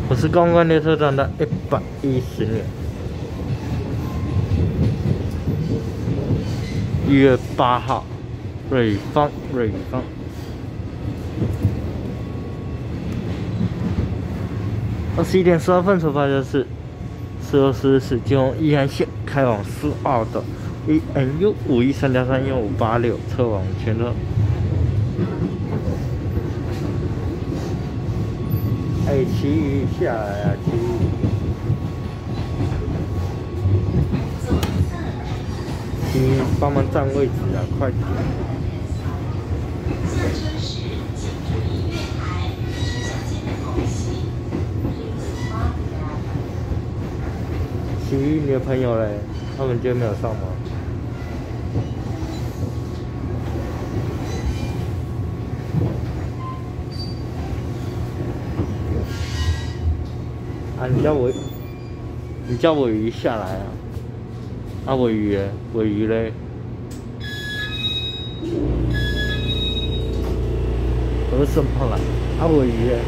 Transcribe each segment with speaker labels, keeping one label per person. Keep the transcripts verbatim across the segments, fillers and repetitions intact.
Speaker 1: 我是公关列车长的一百一十年一月八号，瑞芳，瑞芳。二十一点十二分出发的是十二时是金红宜兰线开往苏澳的 E N U 五一三加三一五八六车往前车。哎，其余下来啊，其余。请帮忙占位置啊，快点！其余你的朋友嘞，他们今天没有上吗？啊，你叫我，你叫尾鱼下来啊！啊，尾鱼嘞，尾鱼嘞，我是什么了？啊，尾鱼嘞，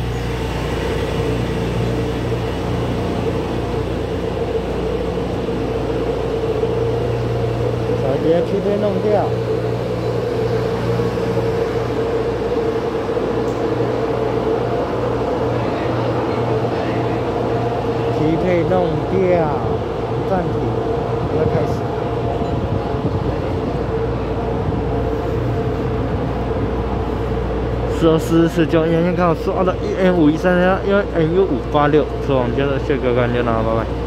Speaker 1: 小姐去被弄掉。匹配弄掉，暂停，要开始。十二时十九，眼睛看我说好的 E N 五一三幺，因为 N U 五八六，车往接着谢谢各位观众了，拜拜。